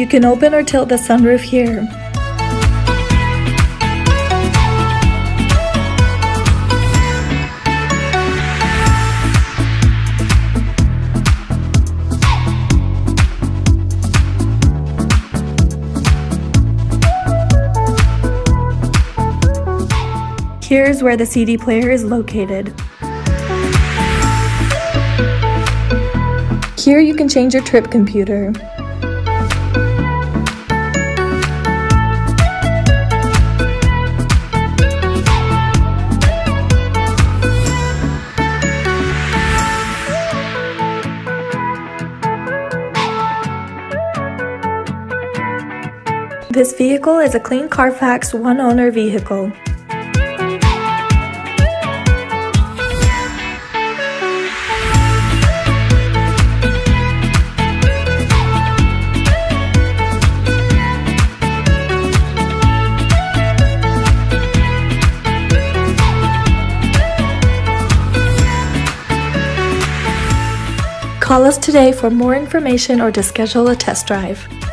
You can open or tilt the sunroof here. Here's where the CD player is located. Here you can change your trip computer. This vehicle is a clean Carfax one-owner vehicle. Call us today for more information or to schedule a test drive.